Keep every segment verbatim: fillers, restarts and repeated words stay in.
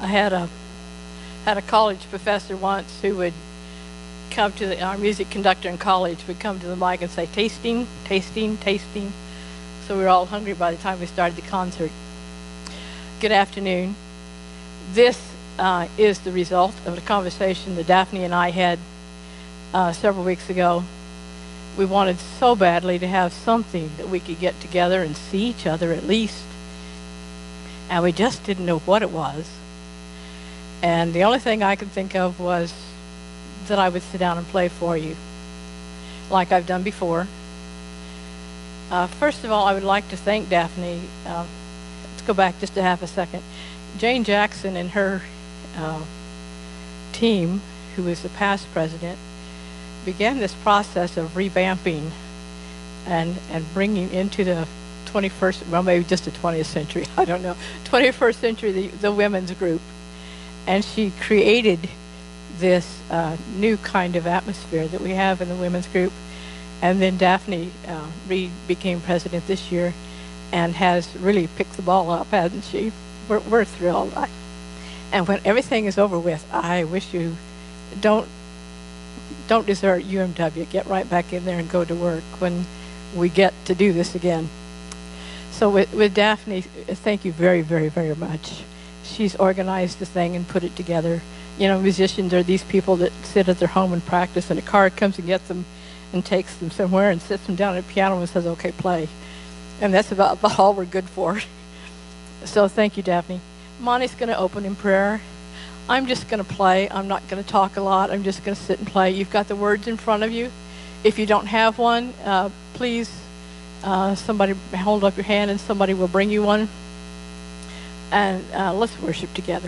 I had a had a college professor once who would come to the, our music conductor in college would come to the mic and say, tasting, tasting, tasting. So we were all hungry by the time we started the concert. Good afternoon. This uh, is the result of a conversation that Daphne and I had uh, several weeks ago. We wanted so badly to have something that we could get together and see each other at least. And we just didn't know what it was. And the only thing I could think of was that I would sit down and play for you, like I've done before. Uh, first of all, I would like to thank Daphne. Uh, let's go back just a half a second. Jane Jackson and her uh, team, who is the past president, began this process of revamping and, and bringing into the twenty-first, well, maybe just the twentieth century, I don't know, twenty-first century, the, the women's group. And she created this uh, new kind of atmosphere that we have in the women's group. And then Daphne uh, Reed became president this year and has really picked the ball up, hasn't she? We're, we're thrilled. I, and when everything is over with, I wish you don't don't desert U M W. Get right back in there and go to work when we get to do this again. So with, with Daphne, thank you very, very, very much. She's organized the thing and put it together. You know, musicians are these people that sit at their home and practice, and a car comes and gets them and takes them somewhere and sits them down at a piano and says, okay, play. And that's about, about all we're good for. So thank you, Daphne. Monty's going to open in prayer. I'm just going to play. I'm not going to talk a lot. I'm just going to sit and play. You've got the words in front of you. If you don't have one, uh, please, uh, somebody hold up your hand and somebody will bring you one. And uh, let's worship together.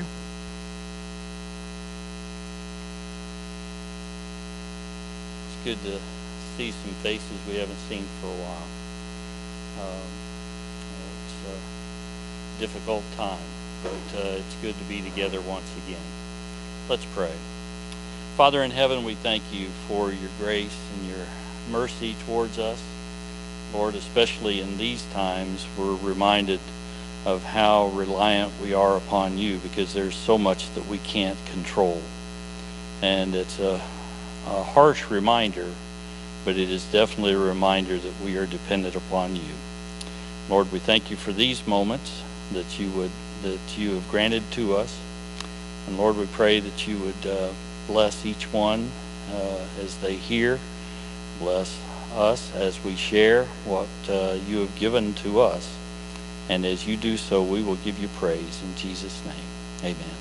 It's good to see some faces we haven't seen for a while. Um, it's a difficult time, but uh, it's good to be together once again. Let's pray. Father in heaven, we thank you for your grace and your mercy towards us. Lord, especially in these times, we're reminded of how reliant we are upon you, because there's so much that we can't control. And it's a, a harsh reminder, but it is definitely a reminder that we are dependent upon you. Lord, we thank you for these moments that you would that you have granted to us. And Lord, we pray that you would uh, bless each one uh, as they hear. Bless us as we share what uh, you have given to us. And as you do so, we will give you praise in Jesus' name. Amen.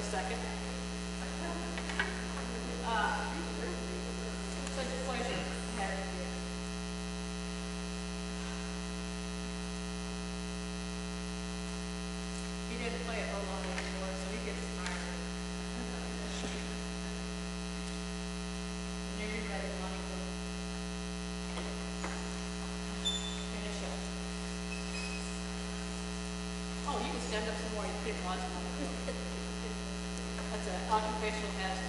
second. Uh, such a pleasure having you. He didn't play it a lot anymore, so he gets tired. Now you're ready, Lonnie. Finish up. Oh, you can stand up some more. You couldn't watch me. That's an occupational hazard.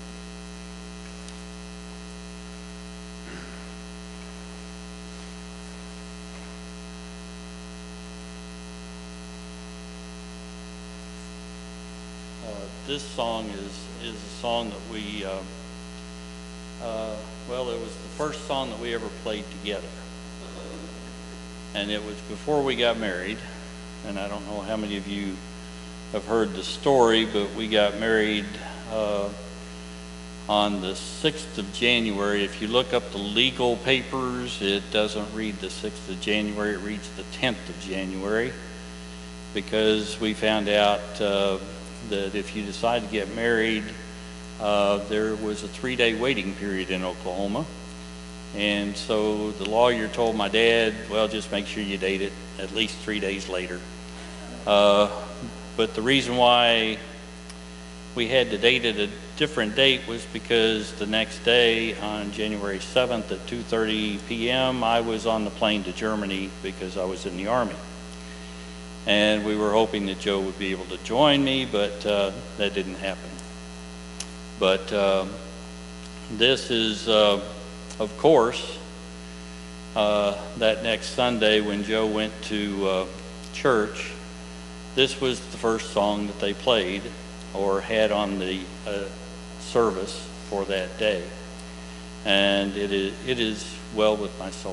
Uh, this song is is a song that we, uh, uh, well, it was the first song that we ever played together. And it was before we got married. And I don't know how many of you have heard the story, but we got married uh, on the sixth of January. If you look up the legal papers, it doesn't read the sixth of January, it reads the tenth of January, because we found out uh, that if you decide to get married, uh, there was a three-day waiting period in Oklahoma. And so the lawyer told my dad, well, just make sure you date it at least three days later. Uh, but the reason why we had to date at a different date was because the next day, on January seventh at two thirty p m, I was on the plane to Germany because I was in the Army. And we were hoping that Joe would be able to join me, but uh, that didn't happen. But uh, this is, uh, of course, uh, that next Sunday when Joe went to uh, church, this was the first song that they played or had on the uh, service for that day. And it is, it is well with my soul.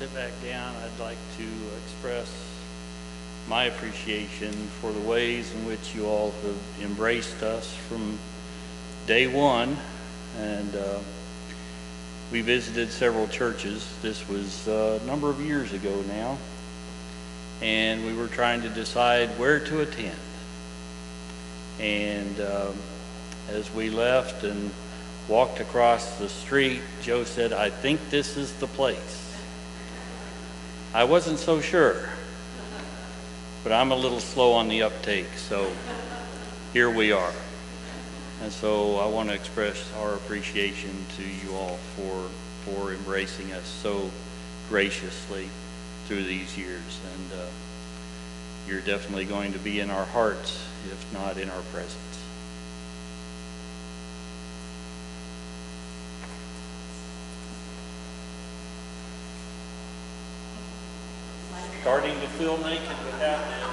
sit back down, I'd like to express my appreciation for the ways in which you all have embraced us from day one. And uh, we visited several churches. This was uh, a number of years ago now. And we were trying to decide where to attend. And um, as we left and walked across the street, Joe said, "I think this is the place." I wasn't so sure, but I'm a little slow on the uptake, so here we are. And so I want to express our appreciation to you all for, for embracing us so graciously through these years. And uh, you're definitely going to be in our hearts, if not in our presence. Starting to feel naked without this.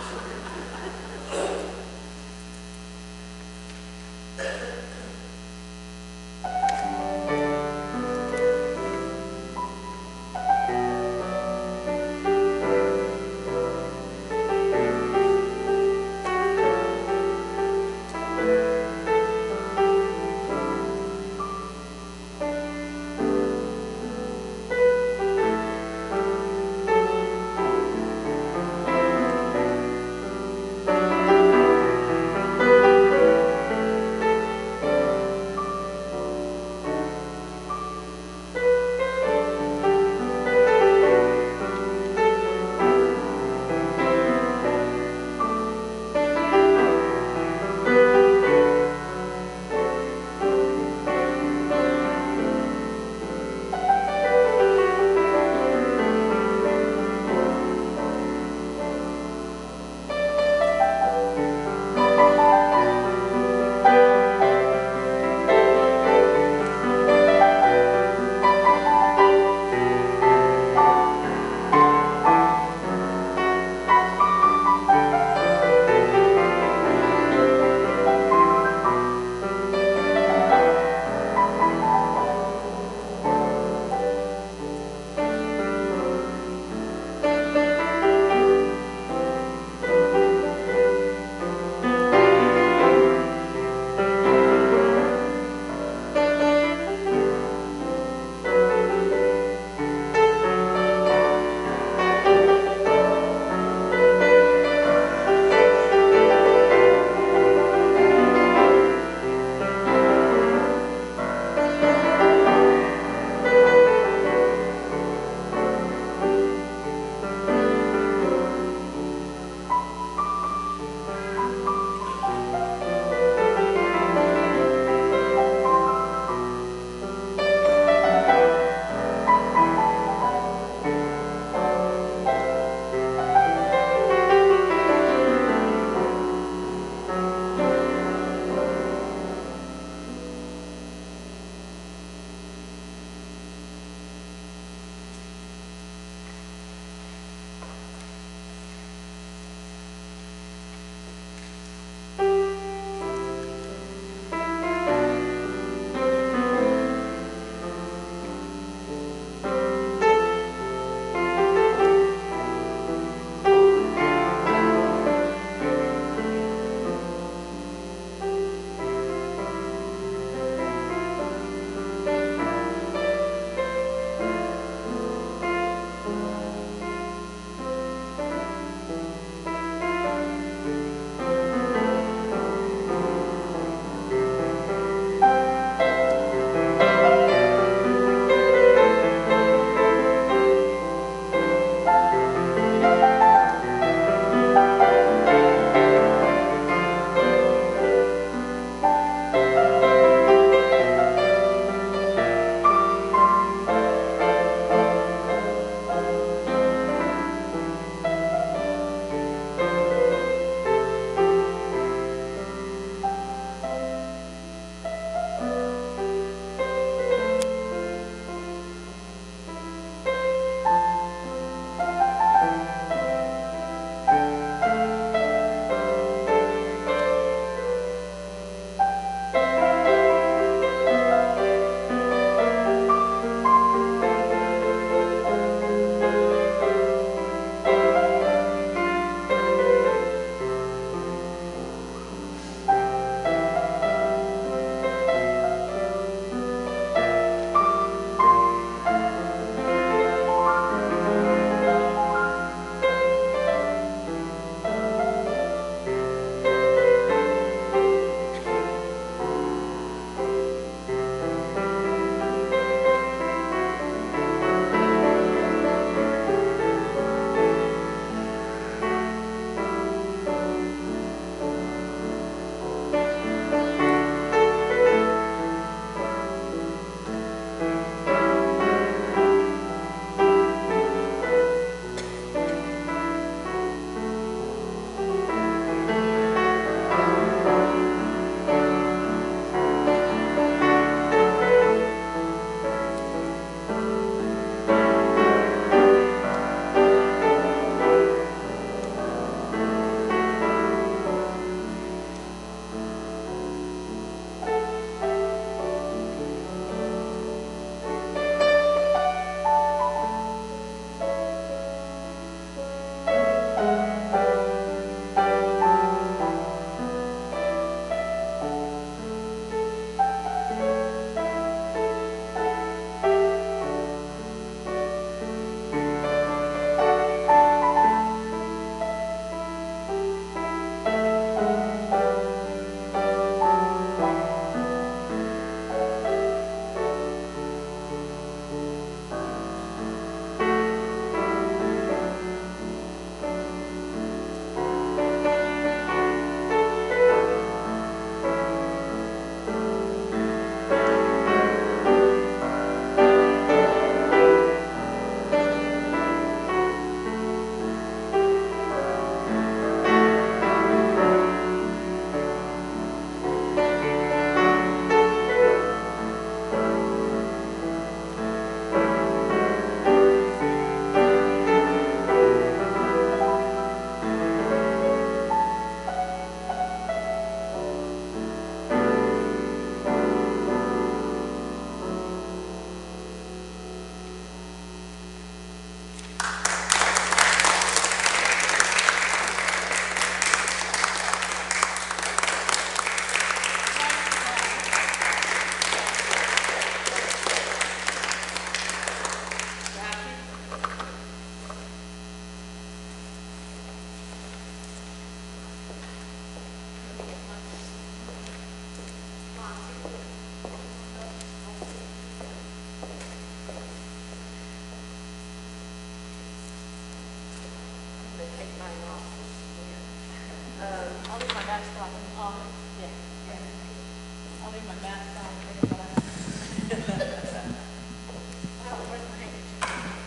Oh, yeah, yeah. I'll leave my mask on. But I- Oh, where's my handkerchief?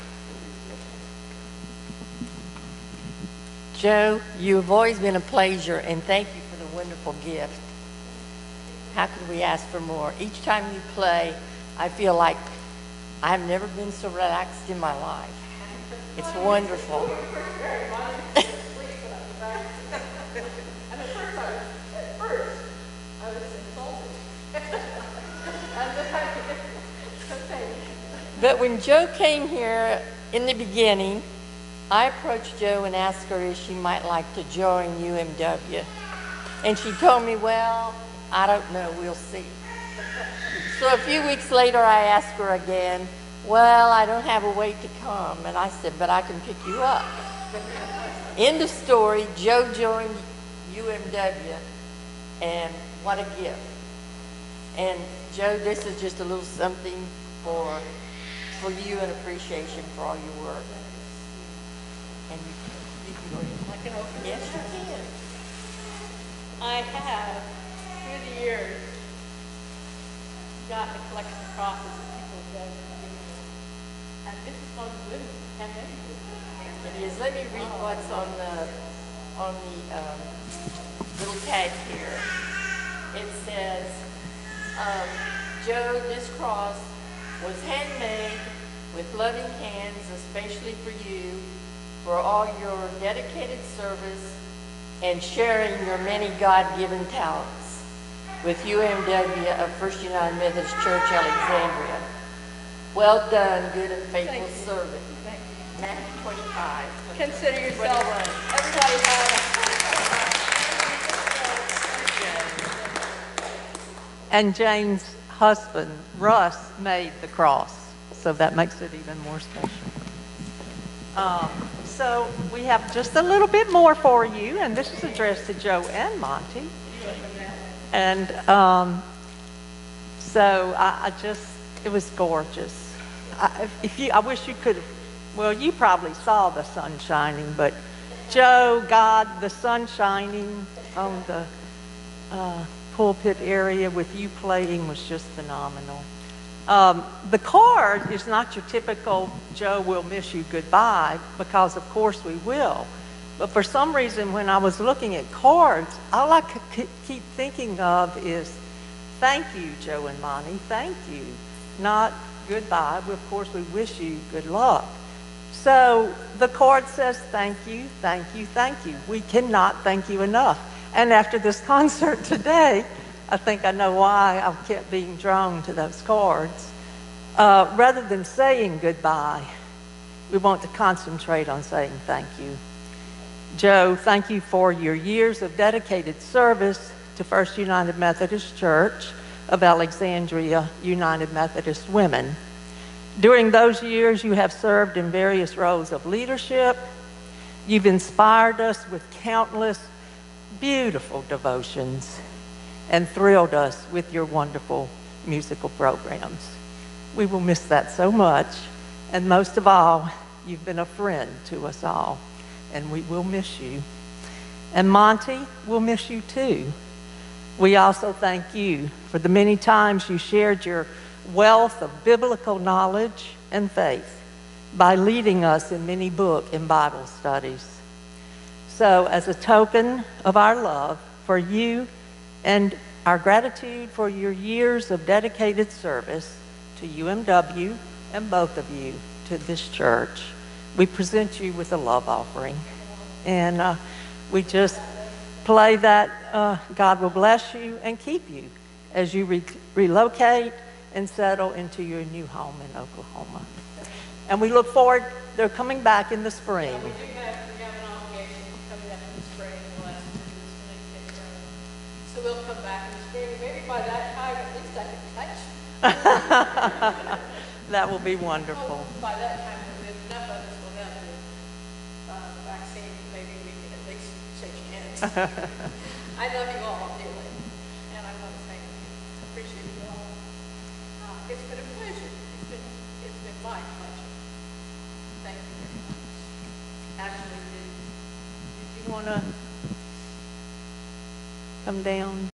Joe, you've always been a pleasure, and thank you for the wonderful gift. How could we ask for more? Each time you play, I feel like I've never been so relaxed in my life. It's wonderful. But when Joe came here in the beginning, I approached Joe and asked her if she might like to join U M W. And she told me, well, I don't know, we'll see. So a few weeks later, I asked her again, well, I don't have a way to come. And I said, but I can pick you up. End of story, Joe joined U M W, and what a gift. And Joe, this is just a little something for, for you and appreciation for all your work. And you, you can go ahead. I can open it. Yes, you can. I have, through the years, gotten a collection of crosses that people have done and given me. And this is one of the good ones. Have many good ones. It is. Let me read what's on the on the um, little tag here. It says, um, Joe, this cross was handmade with loving hands, especially for you, for all your dedicated service and sharing your many God-given talents with U M W of First United Methodist Church, Alexandria. Well done, good and faithful servant. Thank you. Matthew twenty-five. Consider yourself, everybody had And Jane's husband, Russ, made the cross, so that makes it even more special. Um, so we have just a little bit more for you, and this is addressed to Joe and Monty. And um, so I, I just, it was gorgeous. I, if you, I wish you could have, well, you probably saw the sun shining, but Joe, God, the sun shining on the uh, pulpit area with you playing was just phenomenal. Um, the card is not your typical Joe, we'll miss you goodbye, because of course we will. But for some reason, when I was looking at cards, all I could keep thinking of is, thank you, Joe and Monty, thank you. Not goodbye, of course we wish you good luck. So the card says, thank you, thank you, thank you. We cannot thank you enough. And after this concert today, I think I know why I kept being drawn to those cards. Uh, rather than saying goodbye, we want to concentrate on saying thank you. Joe, thank you for your years of dedicated service to First United Methodist Church of Alexandria United Methodist Women. During those years, you have served in various roles of leadership. You've inspired us with countless beautiful devotions and thrilled us with your wonderful musical programs. We will miss that so much, and most of all, you've been a friend to us all, and we will miss you. And Monty, we'll miss you too. We also thank you for the many times you shared your wealth of biblical knowledge and faith by leading us in many book and Bible studies. So as a token of our love for you and our gratitude for your years of dedicated service to U M W and both of you to this church, we present you with a love offering. And uh, we just play that uh, God will bless you and keep you as you re relocate and settle into your new home in Oklahoma. And we look forward, they're coming back in the spring. Yeah, we do have, we have an obligation coming up in the spring, the last two weeks when they get grown. So we'll come back in the spring. Maybe by that time, at least I can touch. That will be wonderful. Well, by that time, if enough of us will have the uh, vaccine, maybe we can at least shake hands. I love you all dearly, and I want to thank you. Appreciate you all. Uh, it's been a pleasure. It's been, it's been my pleasure. Thank you very much. Actually, did, did you want to come down.